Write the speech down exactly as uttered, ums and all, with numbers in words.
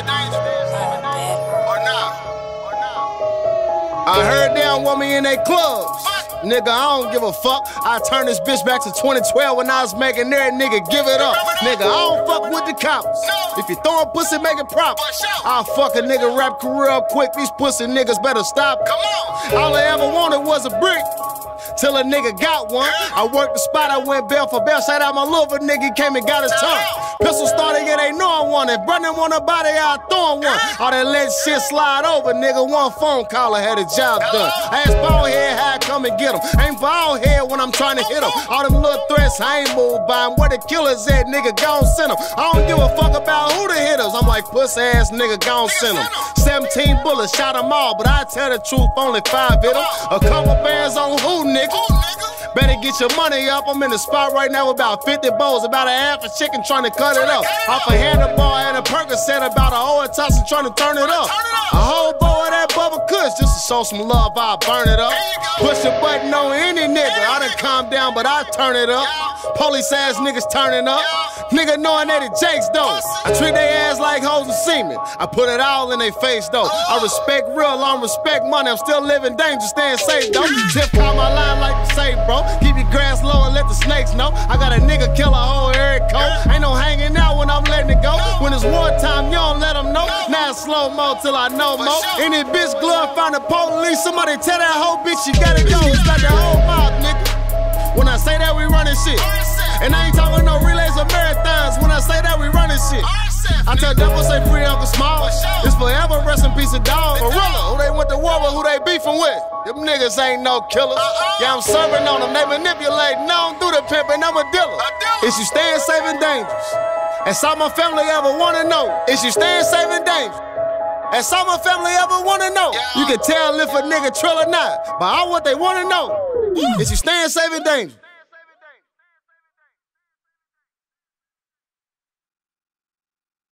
seven dangerous. Or not. Or not. I heard they don't want me in they clubs. Nigga, I don't give a fuck. I turn this bitch back to twenty twelve when I was making every nigga give it up. Nigga, I don't fuck with the cops. If you throwin' pussy, make it proper. I'll fuck a nigga rap career quick. These pussy niggas better stop. Come on. All I ever wanted was a brick. Till a nigga got one. I worked the spot, I went bell for bell. Shout out my little nigga, he came and got his turn. Pistol started, yeah, they know I want it. Brendan want a body, I throw him one. All that let shit slide over, nigga. One phone call, I had a job done. I asked Ballhead how I come and get him. Ain't Ballhead when I'm trying to hit him. All them little threats, I ain't moved by him. Where the killers at, nigga, gon' send him. I don't give a fuck about who the hitters. I'm like, pussy ass nigga, gon' send him. seventeen bullets, shot them all, but I tell the truth, only five hit him. A couple bands on who, nigga? Better get your money up. I'm in the spot right now with about fifty bowls, about a half a chicken trying to cut it up. Off a handlebar and a Percocet, about a whole Tussin trying to turn it up. A whole bowl of that Bubba Kush just to show some love. I burn it up. Push a button on any nigga. I done calm down, but I turn it up. Police ass niggas turning up. Nigga knowing that it Jakes though. I treat they ass like hoes and semen. I put it all in they face though. I respect real, I don't respect money. I'm still living dangerous, staying safe though. Tip call my line like you say, bro. Keep your grass low and let the snakes know. I got a nigga kill a whole Eric coat. Ain't no hanging out when I'm letting it go. When it's wartime, you don't let them know. Now it's slow mo till I know mo. Any bitch glove find the police. Somebody tell that whole bitch you gotta go. It's like the whole mob, nigga. When I say that we running shit. And I ain't talking no relays or marathons. When I say that we running shit. I tell Devil say free Uncle Small. It's forever rest in peace of dog. Gorilla, who they went to war with, who they beefing with. Them niggas ain't no killers. Yeah, I'm serving on them, they manipulating. I don't do the pimping, I'm a dealer. Is you staying safe and dangerous? That's all my family ever wanna know. Is you staying safe and dangerous? That's all my family ever wanna know. You can tell if a nigga trill or not, but all what they wanna know is you staying safe and dangerous.